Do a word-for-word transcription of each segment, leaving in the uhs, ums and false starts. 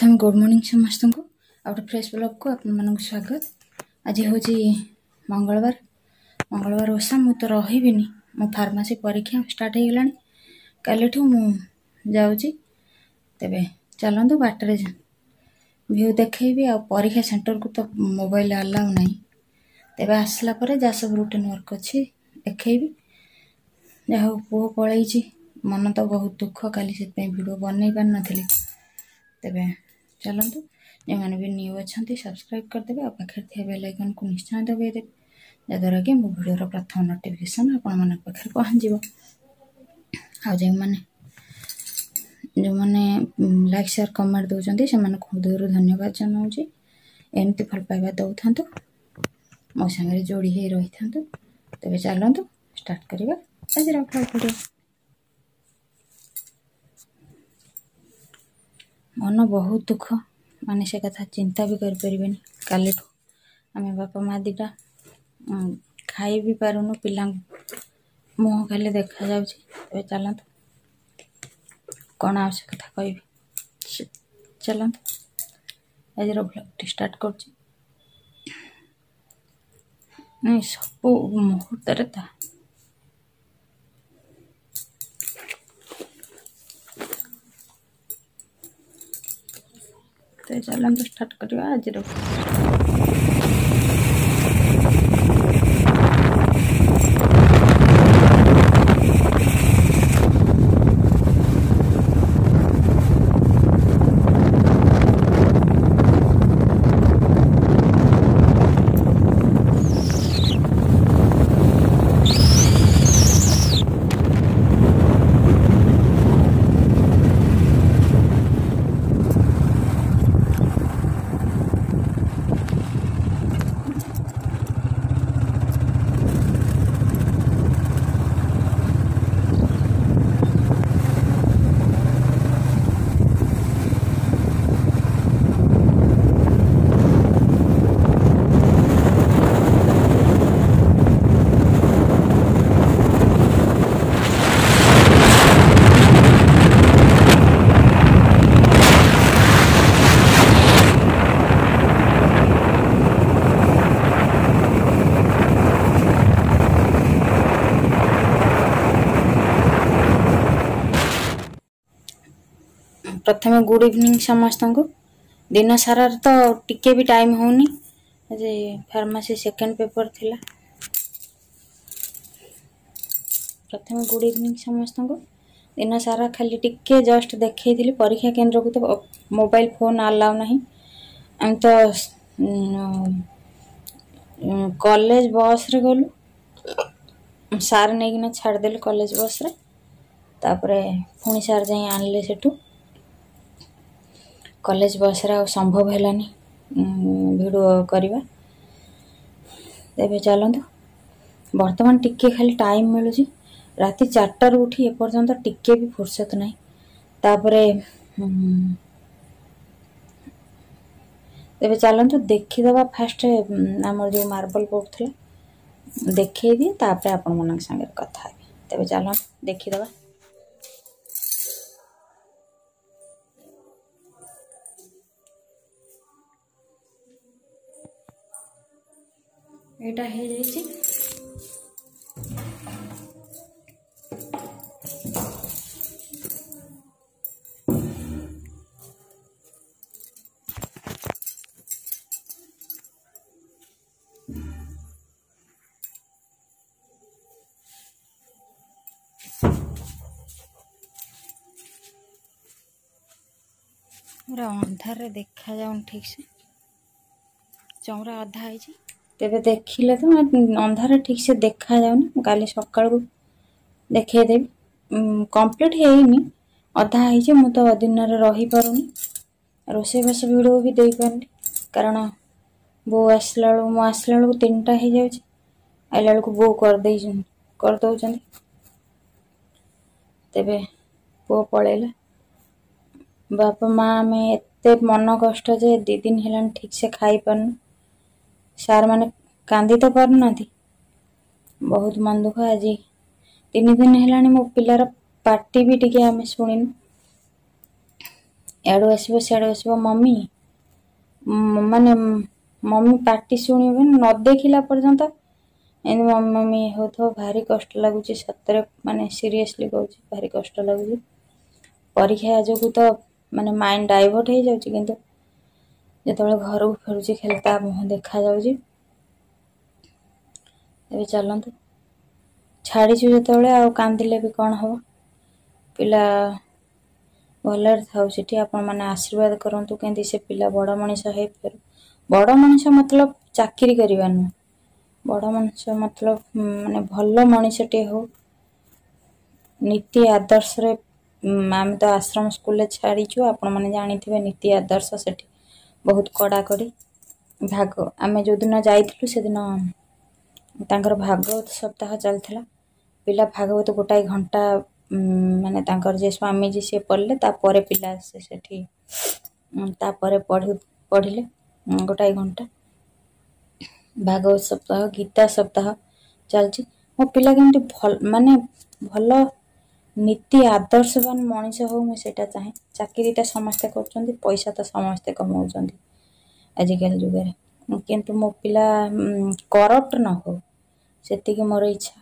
प्रथम good morning समस्त को आउट फ्रेश ब्लॉग को आपण मानक स्वागत। आज हूँ मंगलवार मंगलवार ओषा मु तो रहीबिनी मो फार्मासी परीक्षा स्टार्ट हो गलानी काली मु जाऊँगी तेबे चलतु बाटर व्यू देखी आ परीक्षा सेंटर को तो मोबाइल अलाउ ना तेबे आसला परे जहाँ सब रूटीन वर्क अच्छी देखी जहाँ पुओ पलैची मन तो बहुत दुख काली से वीडियो बनई पार नी तेबे चलतु जो मैंने भी न्यू अच्छा सब्सक्राइब करदे आ पाखे थी बेल आइकन को निश्चय दबाइदे जद्वारा कि मो वीडियो प्रथम नोटिफिकेशन आपण मन पाखे पहुँच आ जो मैंने जो मैंने लाइक शेयर कमेंट दौरान से हृदय धन्यवाद जनाऊँगी एमती भल पाइबा दौ था मो सागर जोड़ी ही रही था तेरे चलतु स्टार्ट करवा आज वीडियो। मन बहुत दुख माने से कथा चिंता भी करें काली आम बापा माँ दीटा खाई भी पारुनु पिला मुँह खाली देखा जाऊँगी चलतु कौन आ कथा कह चलतु आज ब्लॉग स्टार्ट कर सब मुहूर्त था तो चलते स्टार्ट करवा आज प्रथम गुड इवनिंग समस्त को दिन सारा तो टिके भी टाइम होनी जे फार्मासी सेकेंड पेपर थिला प्रथम गुड इवनिंग समस्त को दिन सारा खाली टिके जस्ट देखई थी परीक्षा केंद्र को तो मोबाइल फोन अलाउ नहीं हम तो कॉलेज बस रे गलु सार नहीं छाड़देले कॉलेज बस रे तापरे पुणी सार जाई आनले सेठू कॉलेज बस रा संभव हैलानी वीडियो करवा तेबे चलतु वर्तमान टिके खाली टाइम मिलूँ राति चार्टार उठी एपर्तंत टिके भी फुर्सत नहीं तापरे तेबे चलतु देखीदबा फास्ट आमर जो मार्बल पड़ता देखई दिए तापरे आपण मन संगे कथा तेबे चलतु देखीदबा एटा हे जाइए अंधार देखा जाऊन ठीक से चमड़ा अधा है तेरे देखिले तो अंधार ठीक से देखा जाऊनी काली सकाल को देखेदेवी कंप्लीट है अधा है मु तो दिन रही पारुनी रोसे बास वीडियो भी दे पारनी कारण बो आसला मु आसला बेलू तीन टा हो जाए आइला बेलू बो करदे करदे तेबे पु पलैला बापा माँ आम एत मन कष्ट जे दी दिन है ठीक से खाई पारनु सार माने कांदी तो पारना बहुत मन दुख आज तीन दिन है मो पिलार पार्टी भी टिके आम शुणिनु इडू आसो सियाड़ू आसो मम्मी माने मम्मी पार्टी शुणे न देखला पर्यंत एम मम्मी मम्मी हो तो भारी कष्ट लगुच सतरे माने सीरियसली कहूँ भारी कष्ट लगुच परीक्षा जो तो माने माइंड डाइवर्ट हो जाऊँ किंतु जो घर को फेरुची खाली ता मुँह देखा जाऊँ चलतु छाड़ीचु जो आ कांदिले भी कौन हम पिला भलरे थाउ सेठी आपण माने आशीर्वाद करंतु केंदी से पिला बड़ मनीष हे फेर बड़ मनीष मतलब चाकरी करबा न बड़ मनीष मतलब माने भल मनीषटे हो नीति आदर्श रे आम तो आश्रम स्कूल छाड़ीचु आपण माने जानिथिबे नीति आदर्श सेठी बहुत कड़ा कड़ी भाग आमे जो दिन जाइथिलु से दिन तांकर भागवत सप्ताह चलथिला पिला भागवत गोटाए घंटा माने तांकर जे स्वामी जी से पढ़ले तापर पिला से सेठी तापर पढ़ पढ़िले गोटाए घंटा भागवत सप्ताह गीता सप्ताह चलची मो पिला केमती भल माने भल नीति आदर्शवान मनीष हो मुझे सेटा चाहे चाकरीटा समस्ते करछन्ती पैसा तो समस्ते कमाउछन्ती आजिकल जुगे किंतु मो पिला करप्ट न हो सेतिकी मोर इच्छा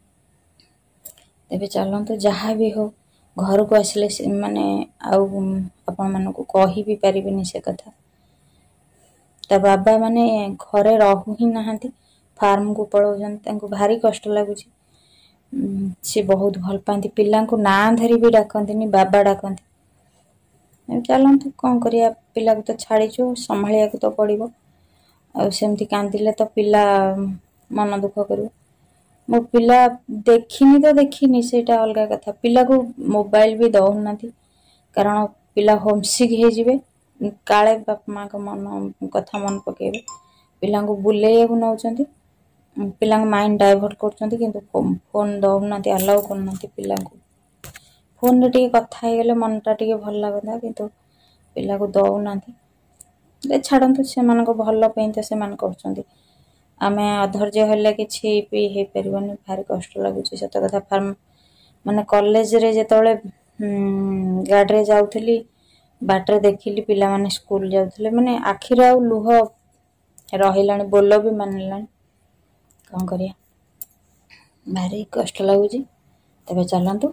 तेबे चलंतु जहाँ भी हो घर को आसिले माने आउ आपण मानको कहि भी परिबिनी से कथा ता बाबा माने घरे रहू ही नहांती फार्म को पळौजन तांको भारी कष्ट लागुची से बहुत भल पाती पिला को ना धरी भी डाकंतीनी बाबा डाकंती चलतु कौन करिया पिला को तो छाड़ीचु संभालिया को तो पड़िबो आ सेमती कांदिले तो पिला मन दुख करिवो मो पिला देखिनी तो देखिनी सेटा अलगा कथा पिला को मोबाइल भी दउ नाथी कारण पिला होमसिक हे जिवे काले बाप माँ का मन कथा मन पकेबे पिला को बुलेया को नउचंती पिला माइंड डाइवर्ट करछंती किंतु फोन दउ नाथी अलाउ कर नाथी पिला को फोन रे टिके कथा हे गेले मनटा टिके भल लागदा किंतु पिला को दउ नाथी ले छाड़ंतु से मन को भल पई तो से मन करछंती आमे अधैर्य हेले किछि भी हे परिबनी भारी कष्ट लागुची सत कथा फार्म माने कॉलेज रे जेतोले गाड़ी रे जाउथली बाटरे देखिली पिला माने स्कूल जाउथले माने आखिर आ लुह रहिलानी बोल भी मानलानी कौन करिया भारी कष्ट लगुची तबे चलंतु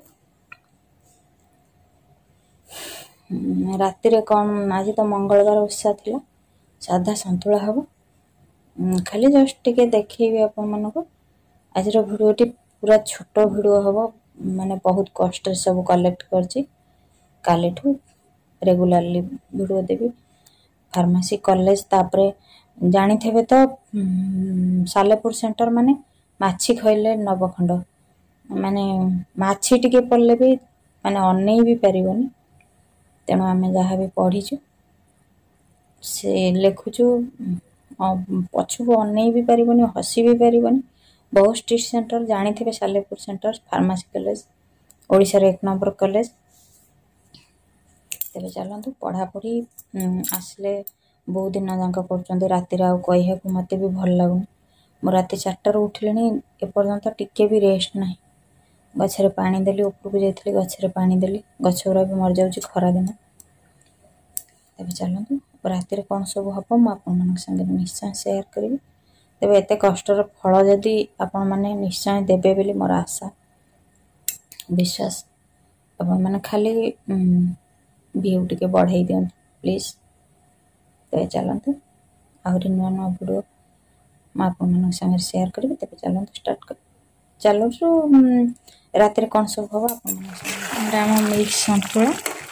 राति रे कौन आज तो मंगलवार ओषा थिला साधा संतुला हबो खाली जस्ट टिके देखिबे आपण मानको आज रो भिडियोटी पूरा छोट भिडियो हबो माने बहुत कष्ट सब कलेक्ट करची कालेठू रेगुलरली भिडियो देबी फार्मेसी कॉलेज तापरे जानी थेबे तो सालेपुर सेंटर माने माछी खइले नवखंड माने माछी टिके पड़ले भी माने अनै भी परिबनी तेणु आमे जहाँ भी पढ़ीचु से लेखुचु पछुको अनै भी परिबनी हसी भी परिबनी बहुत स्ट्रीट सेंटर जानी थे Salepur centre pharmacy college Odisha रे एक नंबर कॉलेज तेरे चलतु पढ़ा पढ़ी आसले बहुत दिन जाक कर राति कह मत भी भल लगुनि मो राति चार्टार उठिले एपर्यंत टिके भी रेस्ट ना गचरे पानी देली उपरको जाइए गचरे पानी देली गछ गुरा भी मर जाऊँ खरा दिन तेज चलतु राति कौन सब हम मुझे संगे निश्चय सेयार करी तेरे एत कष्टर फल जदि आपण मैंने निश्चय देवे बोली मोर आशा विश्वास आपण मैंने खाली व्यू टे बढ़ाई दिखाँ प्लीज तेज चलतु आहरी नुआ नुआ भिडियो मुझे संगे सेयार करी तेज चलतु स्टार्ट कर चलो राति कौन सब हम आप मिक्स संतुला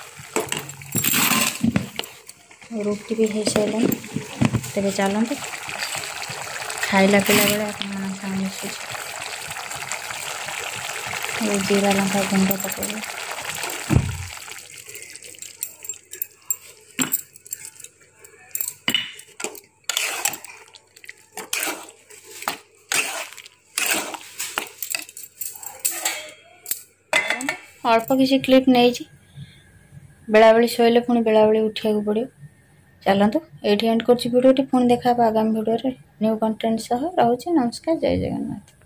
रुटी भी हो सारे तेज चलतु खाइला पिला बेले आप मिशे जीरा लंका गुंड पकड़ अल्प किसी क्लिप नहीं बेला बेली शोले पुणी बेला बेली उठा पड़ो चलतु ये एंड कर भिडियो पुणी देखा आगामी भिडियो न्यू कंटेंट सह रोचे नमस्कार जय जगन्नाथ।